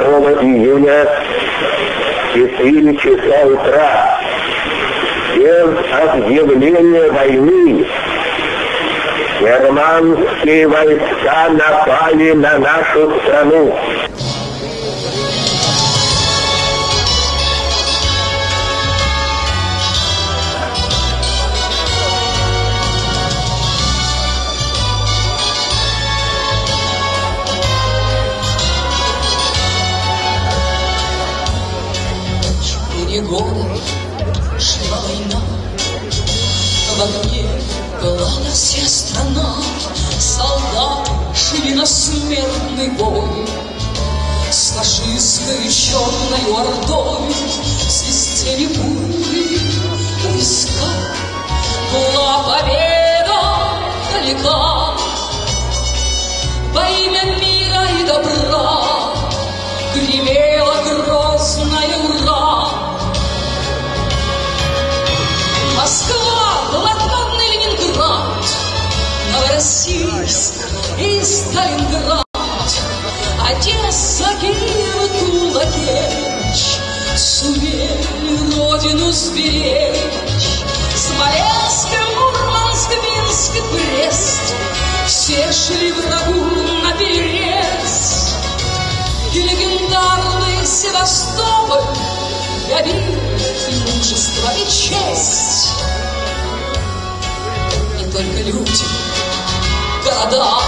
июня и 3 часа утра без объявления войны германские войска напали на нашу страну. Года шла война, в огне пылала вся страна, солдаты шли на смертный бой с фашистской черной ордой, свистели пули у виска. Была победа далека, во имя мира и добра гремела грозная ура. Москва, блокадный Ленинград, Новороссийск и Сталинград, Одесса, Киев, Тула, Керчь сумели родину сберечь. Смоленск, Мурманск, Минск, Брест все шли врагу наперерез. И легендарный Севастополь явил мужество и честь. Не только люди, города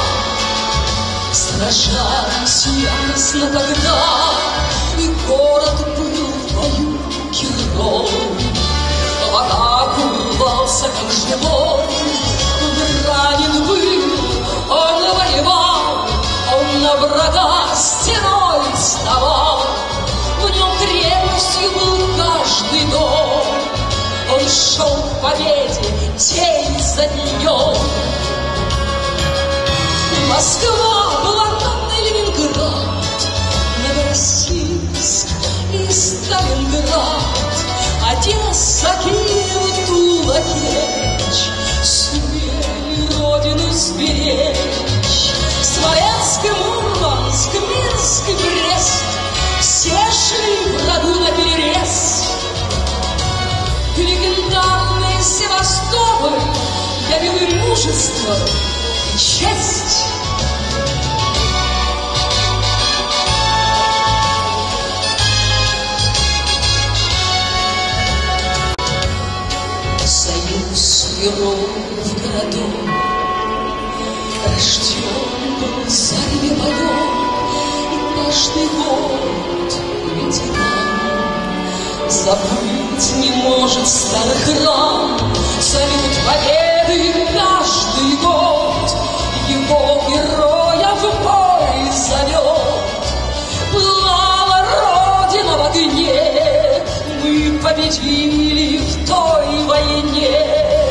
сражались яростно тогда, и город был в бою герой. В атаку рвался, как живой, он ранен был, он воевал, он на врага стеной вставал. В нем крепостью был каждый дом, он шел к победе день за днем. Москва, блокадный Ленинград, Новороссийск и Сталинград, Одесса, Киев, Тула, Керчь сумели родину сберечь. Смоленск, Мурманск, Минск и Брест все шли врагу наперерез. И легендарный Севастополь явил им мужество и честь. Союз героев городов рожден был зареве боев, и каждый год ветеран забыть не может старых ран. Салют победы каждый год его героя в бой зовет. Пылала Родина в огне, мы победили в той войне.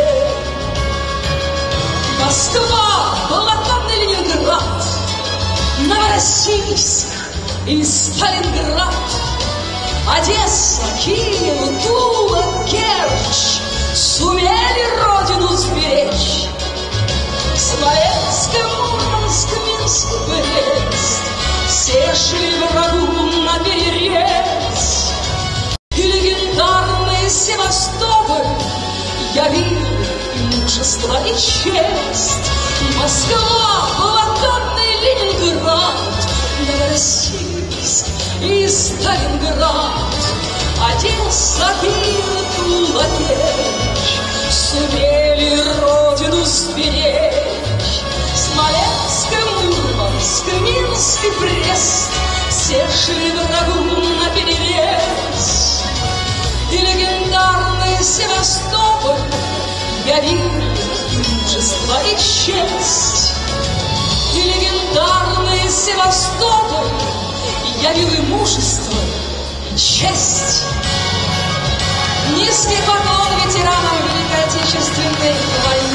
Москва, блокадный Ленинград, Новороссийск и Сталинград, Одесса, Киев, Тула, Керчь сумели родину сберечь. Смоленск, Мурманск, Минск, Брест все шли врагу наперерез. И легендарный Севастополь явил мужество и честь. Москва, блокадный Ленинград, Новороссийск и Сталинград, Одесса, Киев, Тула, Керчь сумели родину сберечь. Смоленск, Мурманск, Минск и Брест все шли врагу наперерез. И легендарный Севастополь явил мужество и честь. И легендарный Севастополь явил и мужество, и честь. Низкий поклон ветеранам Великой Отечественной войны.